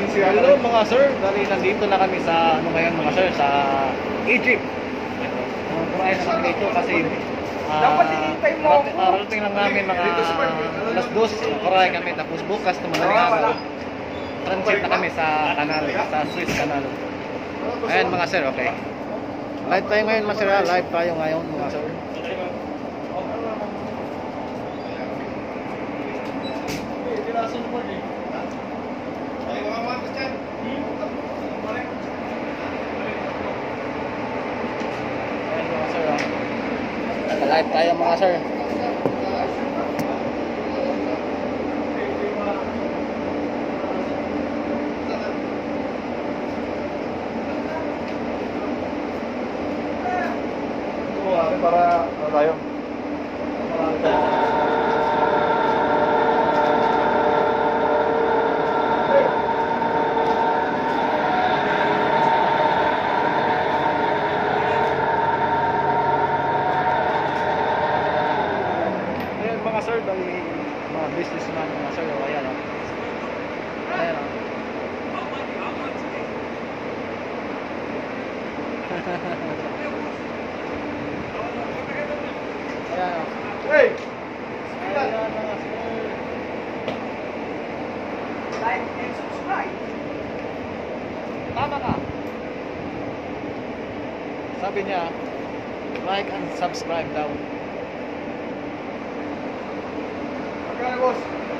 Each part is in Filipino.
Hello mga sir, dali nandito na kami sa ano ngayon mga sir, sa Egypt. Kumain na kami dito kasi dapat hinihintay mo ako. Rating lang namin mga alas 2, kumain kami tapos bukas na madaling araw. Transit na kami sa kanal, sa Suez Canal. Ayan mga sir, okay. Live tayo ngayon mga sir, live tayo ngayon mga sir. Live tayo mga sir. Para tayo. Mga sir, dahil mga businessman mga sir, ayan o. Ayan o. Ayan o. Hey! Ayan mga sir. Like and subscribe. Tama ka. Sabi niya, like and subscribe daw. Magkano boss?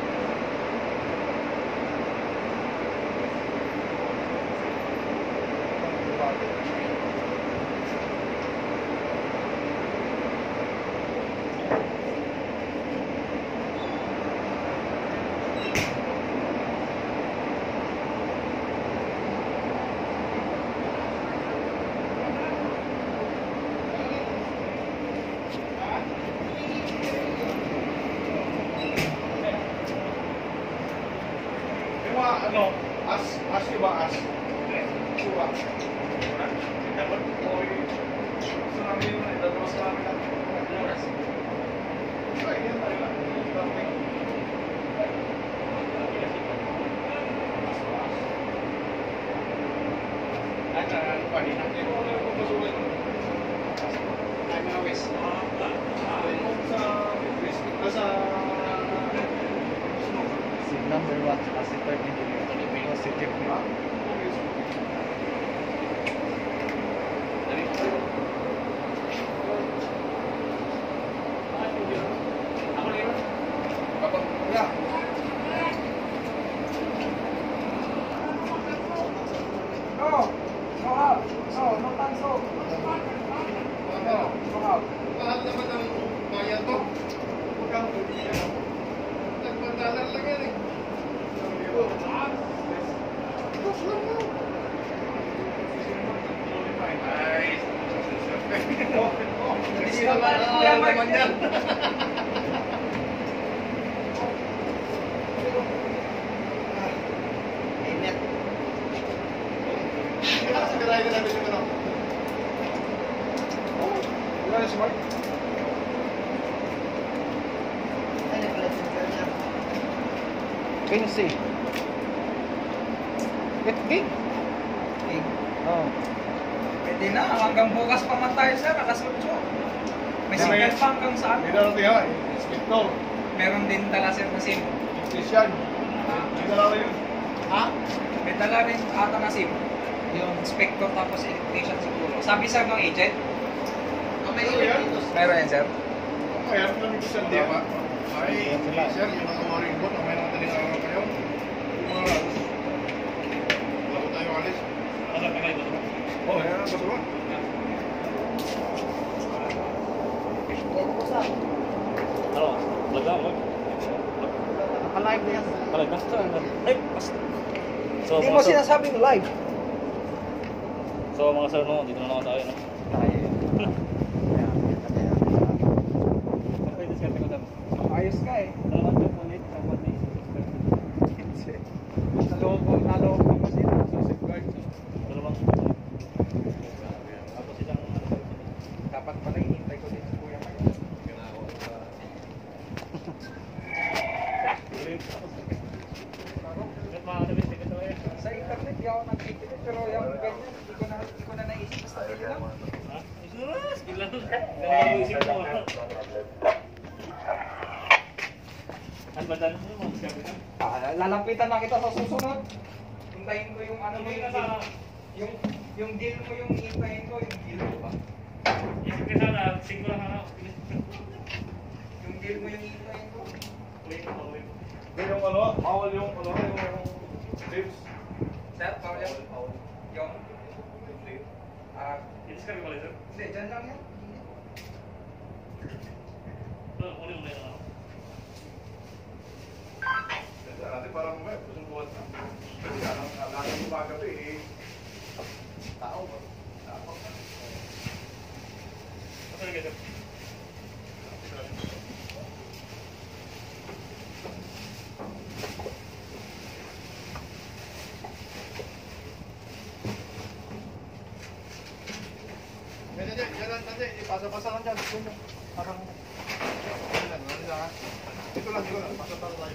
Ano? As ba? As? Diba? Dapat po gusto namin yun eh. Dadawas namin ang oras. Ay, yan tayo lang. Ay, ano pa rin? Hindi mo alam kung masulit. Ay, mga west. Sa Number 1 kasi 30 positive na. mahal naman ang bayan to. Nagpandalan lang yan eh. Hindi naman yan. Init. Kailangan sa garahe na namin yung ano. Wala si Mark. Quincy. Gig? Gig? Oo. Pwede na, hanggang bukas pa man tayo sir, alas 8. May signal pa hanggang saan? May dalaw tiya, inspector. Meron din tala sir na SIM. Christian. May dalaw yun. Ha? May dala rin ata na SIM. Yung inspector tapos electrician siguro. Sabi sir ng agent? May yan. Meron yan sir? Kaya namin ko siya, di ba? Ay, sir, yung mga mooring boat, may mga daling araw kayo. Yung mga bago tayo alis. Ano ka kayo ba? Oo, yan ang basura. Ano? Lag na, lag. Naka-live na yan. Lag na. Ay, basta. So, Hindi mo sinasabing live. So, mga sir, no, dito na naman tayo, no? Okay, diskarte ko dam. Ayos ka eh. Dalawang component, dapat na isip. Naloob mo kasi na safeguard. Dalawang tapos isang Dapat pala hinintay ko din si Kuya Mike. sa hindi ako nagtitipid, pero yung ganyan, hindi ko na naisip. Basta pili lang. Ha? Sige lang. Ganun isip mo. Ano ba dyan? Ano mo? Sabi na. Lalapitan na kita sa susunod. Hintayin ko yung ano mo yung deal mo yung hintayin ko, yung deal mo ba? Isip ka sana, siguro lang ako. Yung deal mo yung hintayin ko. Wait mo, wait mo. Yung ano, bawal yung ano, yung lips. Sir, bawal yung Inis kami pala, sir. hindi, dyan lang yan. Uli mo na yun. Dati parang may susubuhan na. Kasi alam yung umaga to eh. Tao ba? Tao ba? Ano na sir? Hindi, ipasa-pasa lang dyan. Parang, ano lang, ito lang, pasa-pasa lang.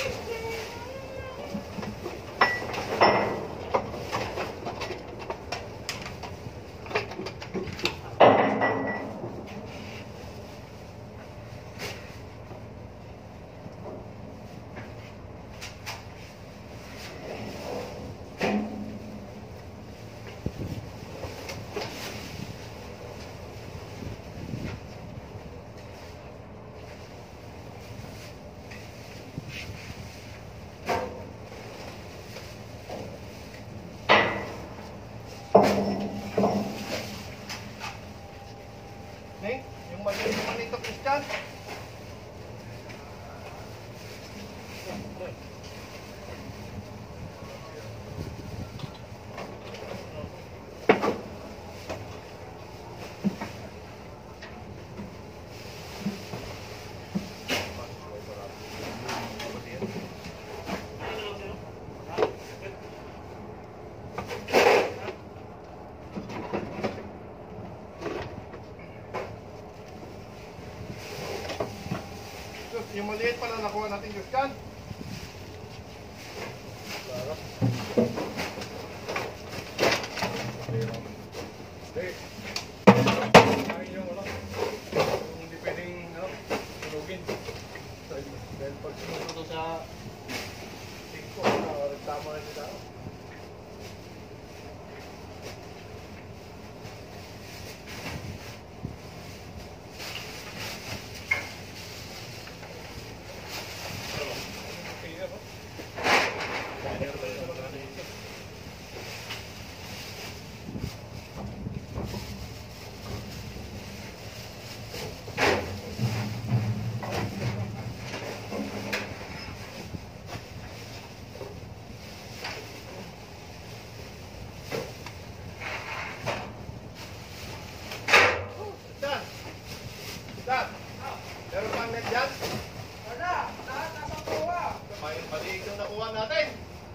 Yung maliit naman ito, Christian. Yung maliit pala nakuha natin, Christian. Yung ano, hindi pwedeng tulugin. Dahil pag sinusunod sa 5, tama na nila. Meron pang net dyan? Wala, lahat nasa kuha. May maliit yung nakuha natin.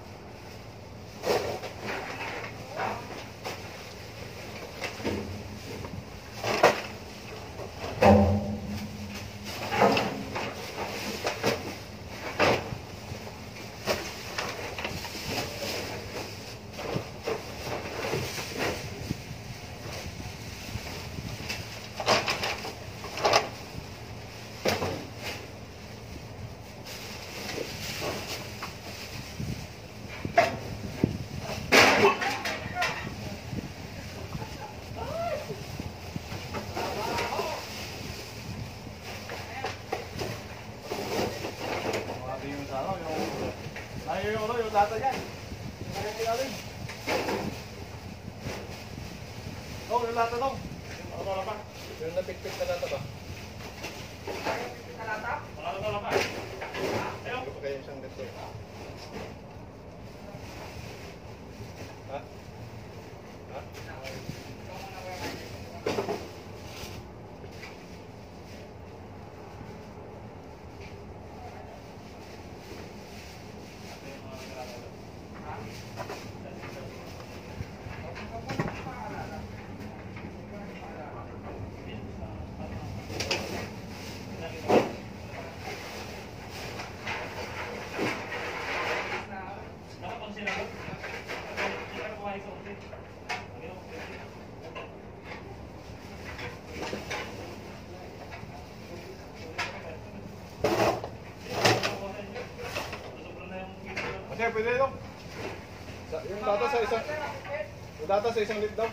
Yung lata yan. Oh, yung lata dong. Ano pa? Yung napikpik na lata ba? Kalata? Wala pa. Ayaw. Ito pa kayo isang ganito. Ha? Ha? Sir, pwede daw. Yung data sa isang... Yung data sa isang lip daw.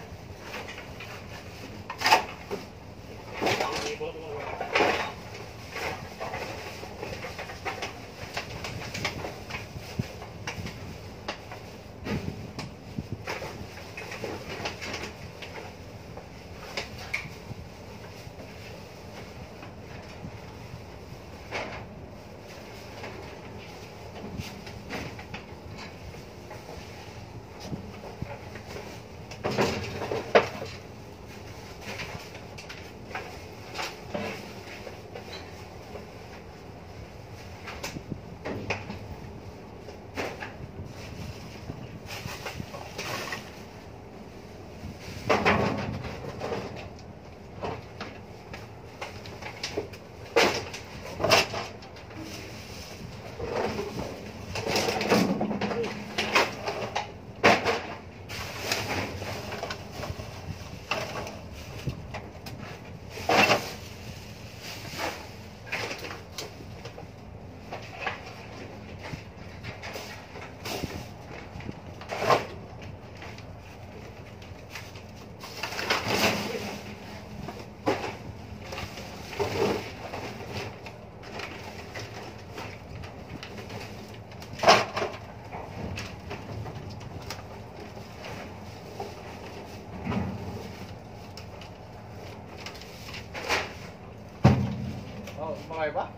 Oh, mga iba?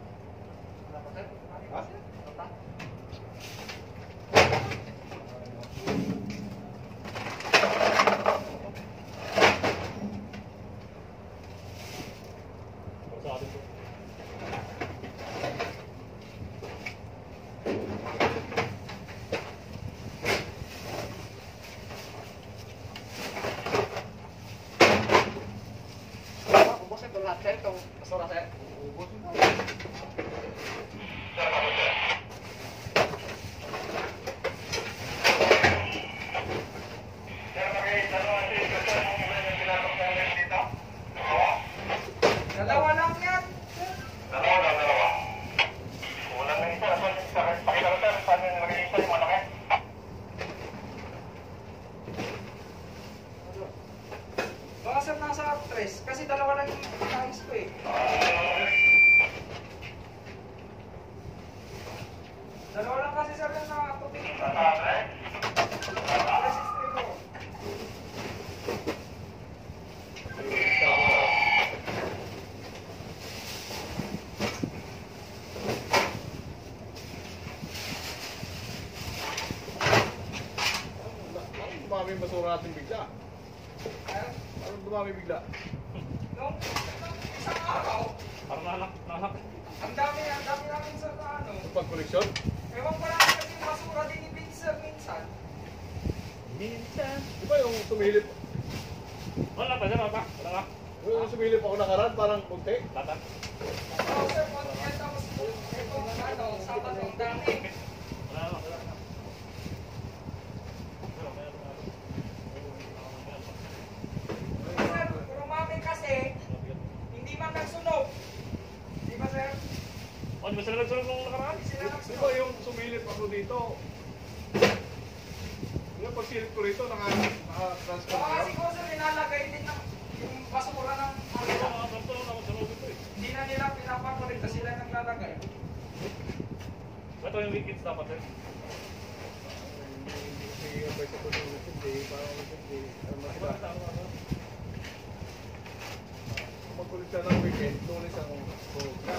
Ha? Sa atin to. Ubusin ko lahat sir, itong basura sir. Ubusin daw. Dalawa lang yan. Baka sir nasa 3, kasi dalawa lang yung nais ko eh. Dalawa lang kasi sir yung nakatupin ko. Resistor ko. Dumami yung basura natin bigla. Ayun. Parang dumami bigla. Nung isang araw, Parang nanak. ang dami namin sir na ano. Yung pag-koleksyon. Ewan ko lang kasi yung basura din ni Vince sir minsan. Minsan. Di ba yung sumilip? Wala pa dyan, pa. Wala nga. Yung sumilip ako nakaraan, parang kunti. Tatan. Oo sir, konti yan tapos ito ano, sabat ang dami. Wala na. Wala na. Sir, puro mami kasi, hindi man nagsunog. Di ba sir? Oh, di ba sila nagsunod nung nakaraan? Hindi sila Di ba nagsunog. yung sumilip ako dito? Yung pagsilip ko rito, naka-transfer Baka na kasi ko sir, nilalagay din ng yung basura ng Wala ano. nga, ganito lang ako sunod ito eh. Hindi na nila pinapakulit kasi sila naglalagay. Ito yung liquids dapat eh. Hindi yung pwede ko ng hindi, parang hindi. Diba? Tama. Magkulit ka ng weekend, tulis ang tulog na.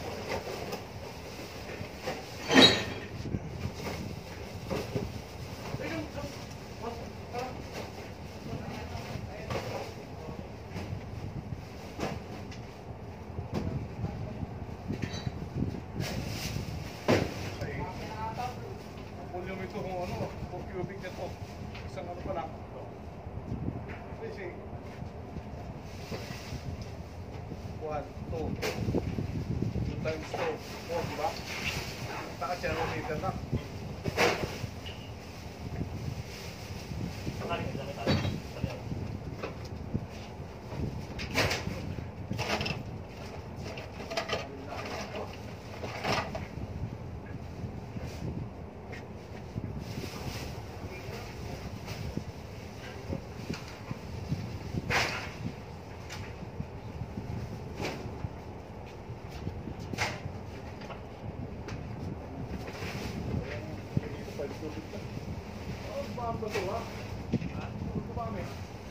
Volume ito kung ano, kung cubic nito. Isang ano pa lang. Kasi 1, 2 times 2, 4, diba? Taka 0 meter na. Sakali ka dyan tayo. Sakali ako. Tumaan ba ito, ha? Tumami.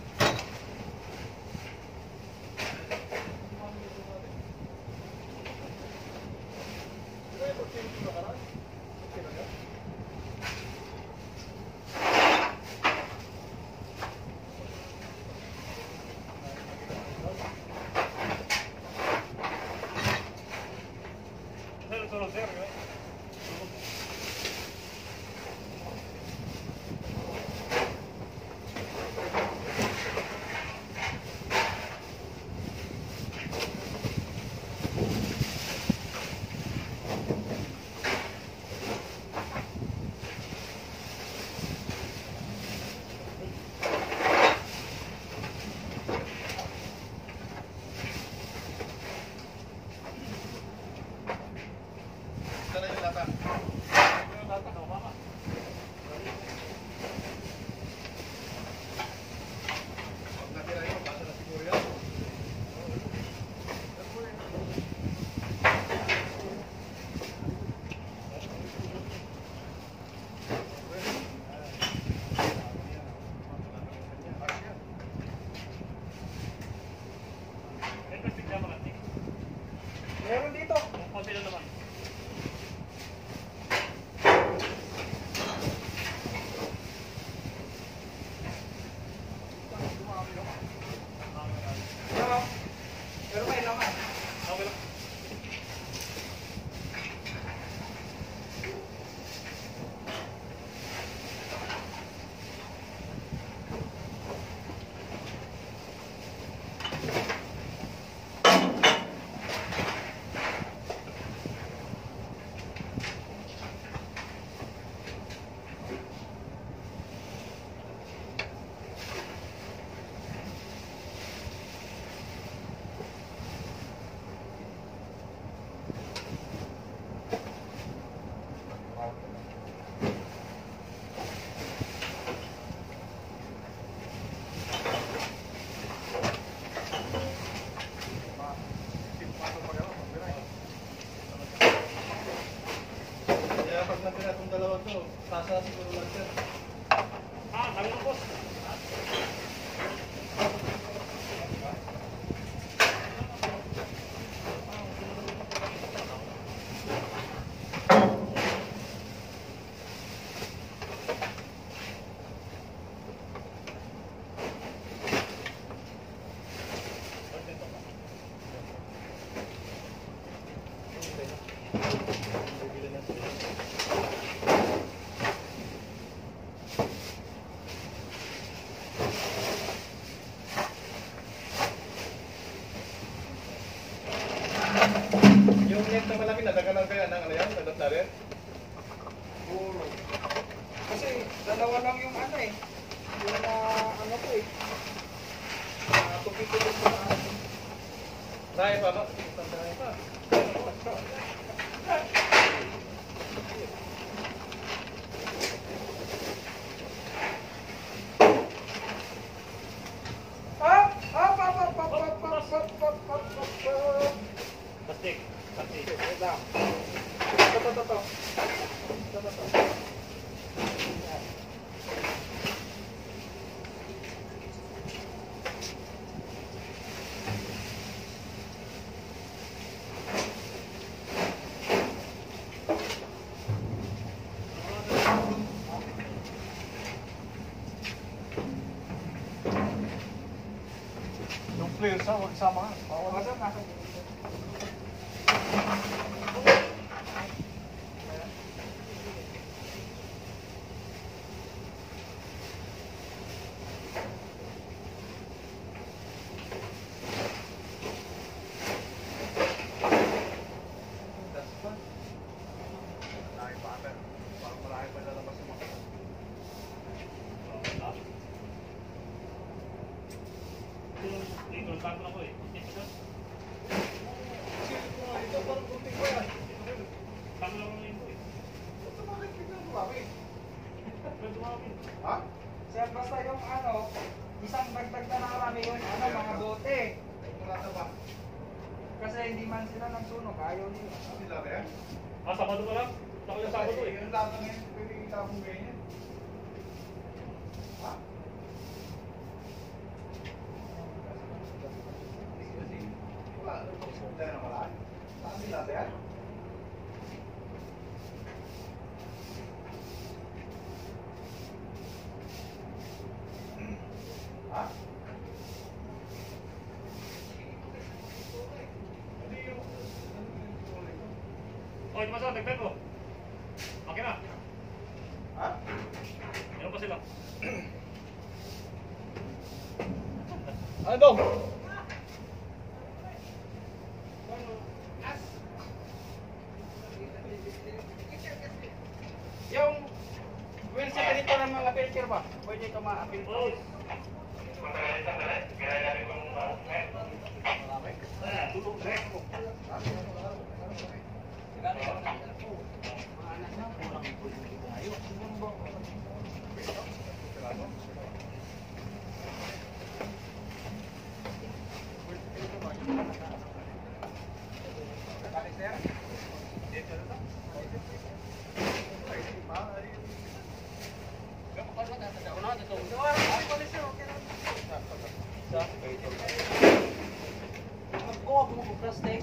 Sana yung lata. Yung lata, mama. Pag natira yun, basa na siguro yan. Meron dito. Konti lang naman. Pero may laman. Okay lang. Kaya pag natira itong dalawa to, tasa na siguro lang sir. Sabi ng boss. Yung net na malaki, nadagalan kaya ng ano yan, nadat na rin? Puro. Kasi dalawa lang yung ano eh. Yung ano ko eh. Tupi-tupi ko na ano. Nahe pa ba? Nahe pa. Plastic. Plastic. Wait lang. Ito. Yung clear sa, wag sama. Bawal na nasa dito. That's fun. Malaki pa ata. Parang malaki pa lalabas mo. Dito, tago lang ko eh. Kasi ito parang kunting pa yan. Tago lang lang ito eh. Ito bakit biglang dumami? Pero dumami. Ha? Sir, basta yung ano, isang dagdag na nakarami yun, ano, mga bote. Ay, wala na ba? Kasi hindi man sila nagsunog, ayaw nila. Sila ba yan? Sabado pa lang. Ako yung sabado eh. Yung lata ngayon, pwede itapong ganyan. Oh, di masa, dagdag ko. Okay na. Ha? Meron pa sila. Ano dong? Yung wheel separator ng mga filter ba? Pwede ito ma-apil. Oh, Plastic.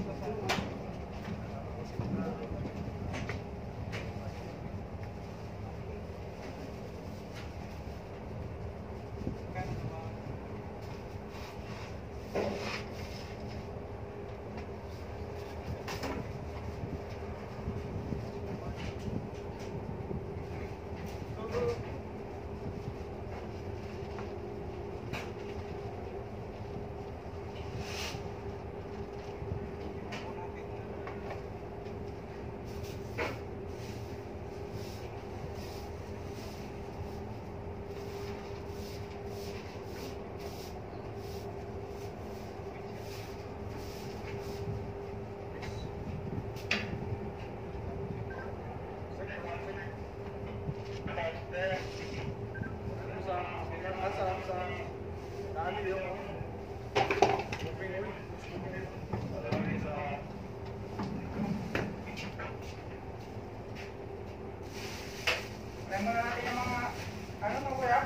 Lemon natin yung mga, ano mo kuya?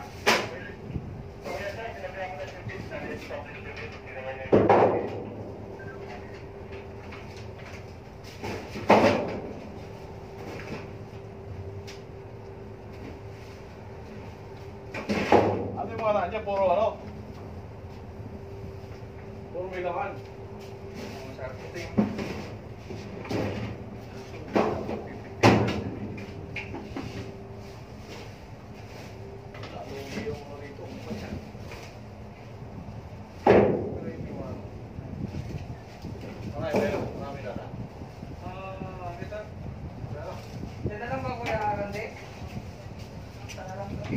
Ano yung mga naan niya? Puro ano? Puro may laman. Mga sarputing. Dala lang ba kuya Randy? Dala lang ba?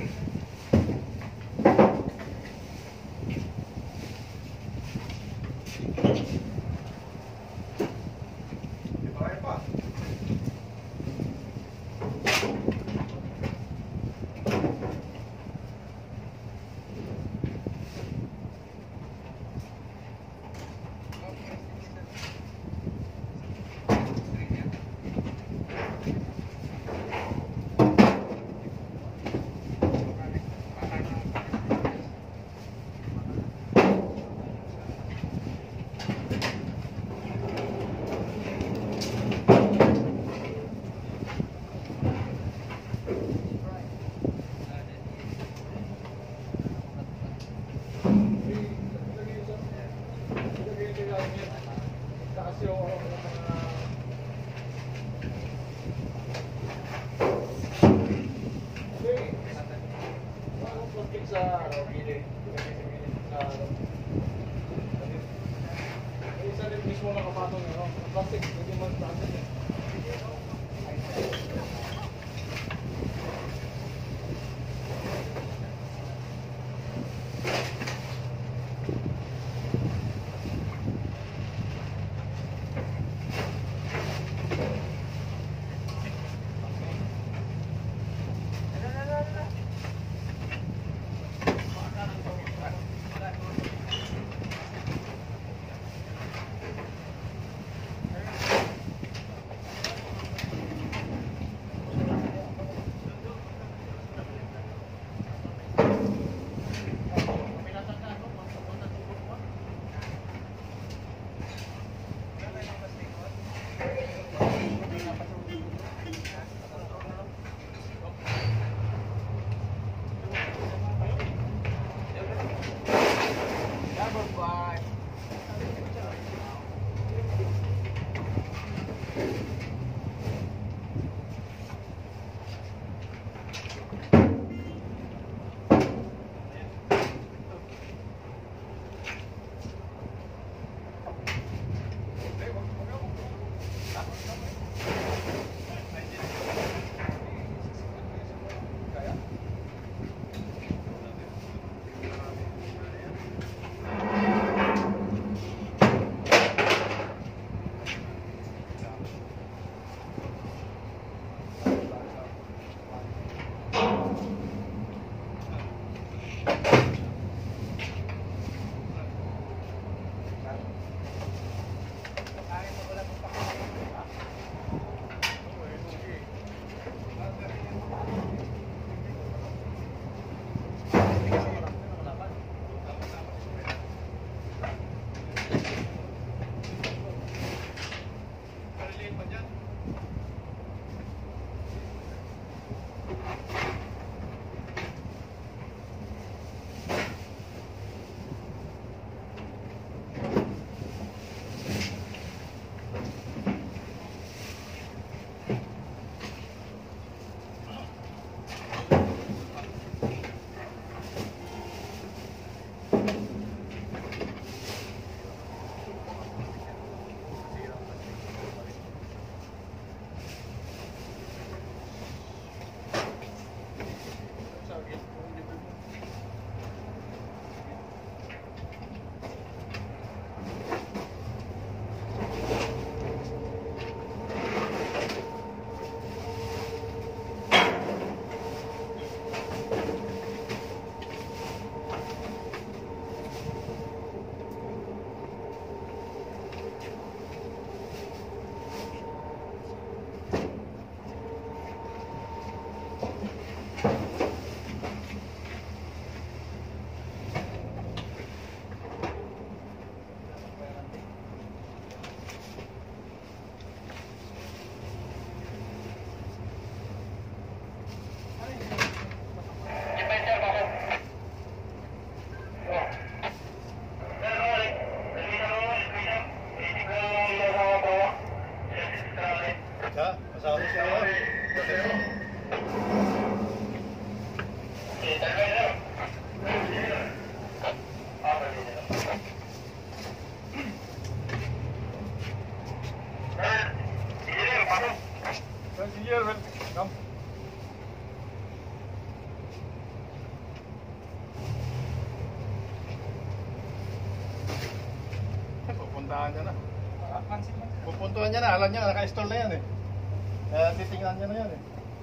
Pupuntuhan niya na. Pansin mo. Pupuntuhan niya na. Alam niya, naka-install na yan eh. Kaya titingnan niya na yan eh.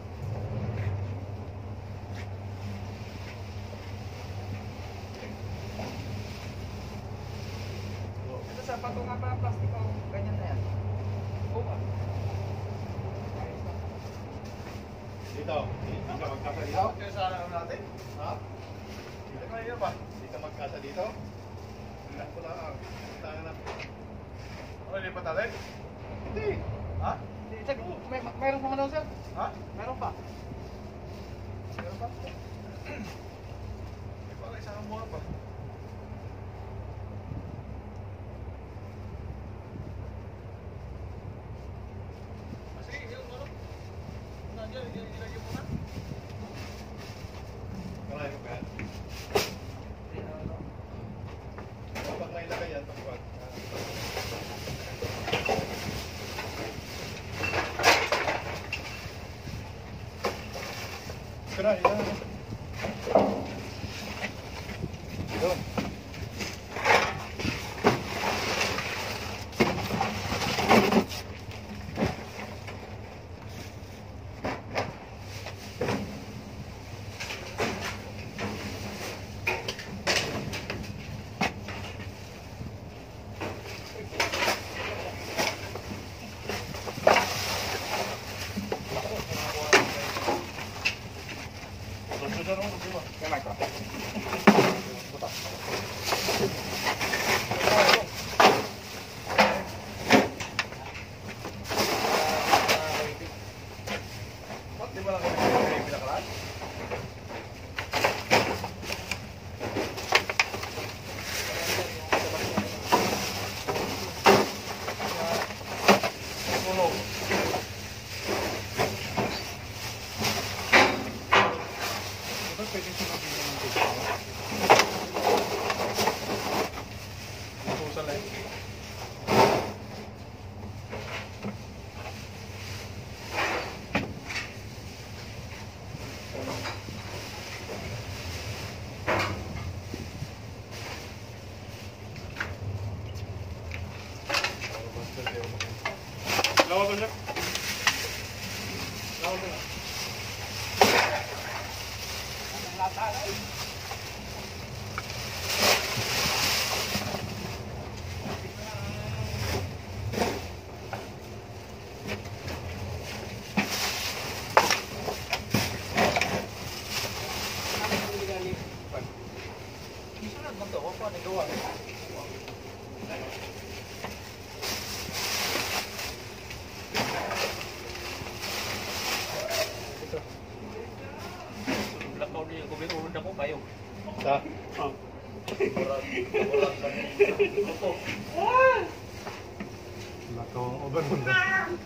Ito sa patunga pa plastic o ganyan na yan. Oo. Dito. Hindi ka magkasa dito. Kaya sa ano natin? Ha? Dito kayo ba? Hindi ka magkasa dito? Hindi ko lang. Tangan na. Ano, lipat natin? Hindi. Ha? Mayroon pa man daw, sir. Ha? Mayroon pa. Meron pa? Hindi pa, isang mura pa. Sige, yung ano? Nandiyan, ilagay mo na. Karahin mo ba yan? Kapag nailagay yan, tapos. Kira, yan. Yun. Di ba lang kami pinakalaan? Tulog. Ito pwede sumagin ng dito. Pusa lang. Lawa ko siya. Lawa ko na. Sunod mo to, kung paano gawa. Lakaw niya, kumiturod ako kayo. Sa? Lakaw ang overload na.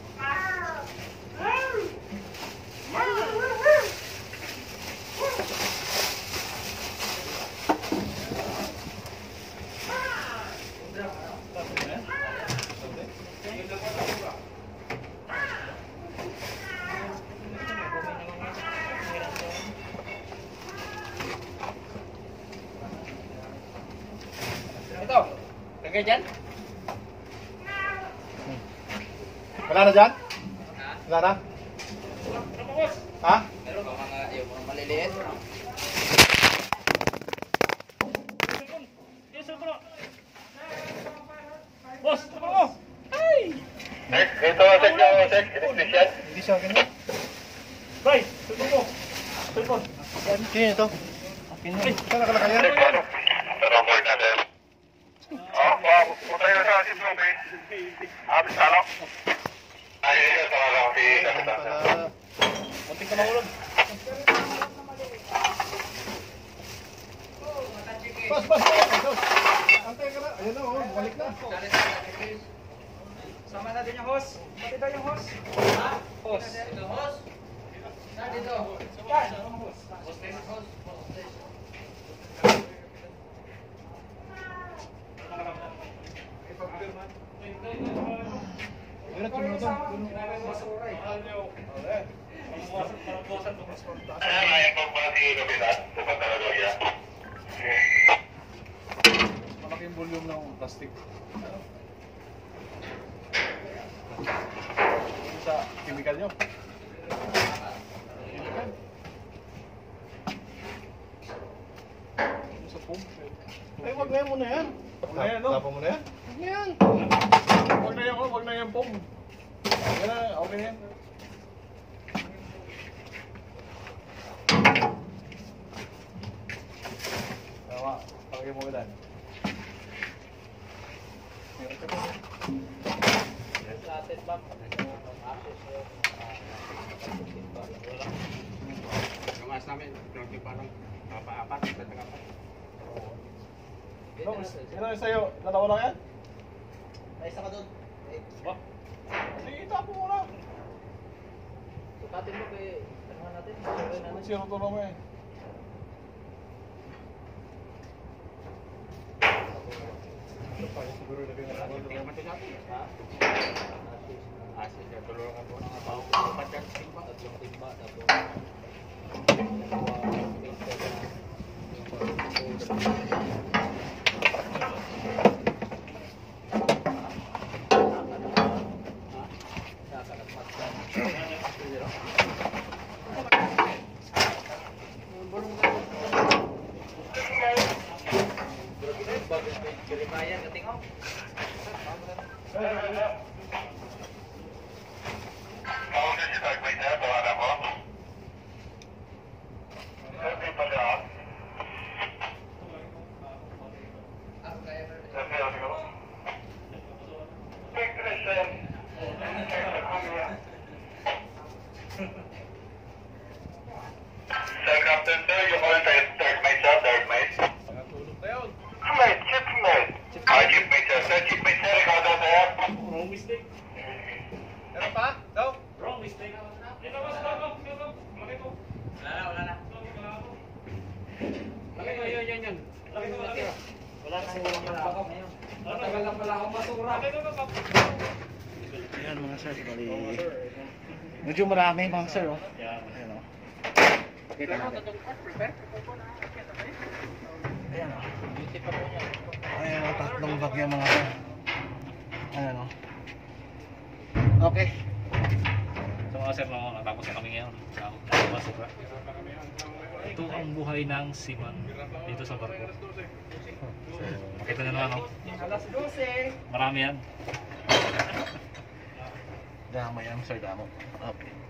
Ito. Lagay dyan. Wala na dyan? Wala na? Ha? Meron pa yung mga maliliit. Boss, tama ko! Ay! Ito, check. Hindi siya ganyan. Bray, tulong mo! Tulong! Kaya ito. Saan nakalakay yan? Pala. Munting ka mahulog. Pas. Antay ka na. Ayun na, oh. Balik na. Sama natin yung hose. Pati daw yung hose. Ha? Hose. Hose? Saan dito? Yan. Hose. Ayun na, tumunod doon. Basura eh. Malaking volume ng plastic. Sa chemical nyo. Sa pump. Ay, wag na yan muna yan. Wag na yan, no? Tapa mo na yan? Wag na yan. Wag na yan, wag na yan pump. Yan na, okay na yan. Tama, pakagay mo ulan. Meron ka ba? Yung as namin, yung parang papa-apat, tatang-apat. No, sino yung sa'yo? Dalawa lang yan? Ay, isa ka doon. Ba? Sige, itapo mo na. Sukatin mo kay, ano natin? Sino tulong mo eh? Siguro lagay na ako. Tingnan natin natin. Ha? Sige, tulungan po ng abaw. Upat yan sa timba. Tatlong timba. Sir Captain, sir, you all third mate, sir, third mate. Natulog na yun. Mate, chief mate. Chief mate, sir. Sir, chief mate, sir, ikaw daw, sir. Wrong mistake. Meron pa? Daw? Wrong mistake. Wala na. Yun. Wala na. Matagal lang pala akong basura. Ayan mga sir, bali. Medyo marami mga sir, oh. Yan. Ayan, oh. Kita natin. Ayan, oh. Ayan, oh, tatlong bagyo mga sir. Ayan, oh. Okay. So mga sir, no, natapos na kami ngayon. Sa basura. Ito ang buhay ng seaman dito sa barko. So, makita nyo naman, no? Alas 12. Marami yan. Damo yan, sir, damo. Okay.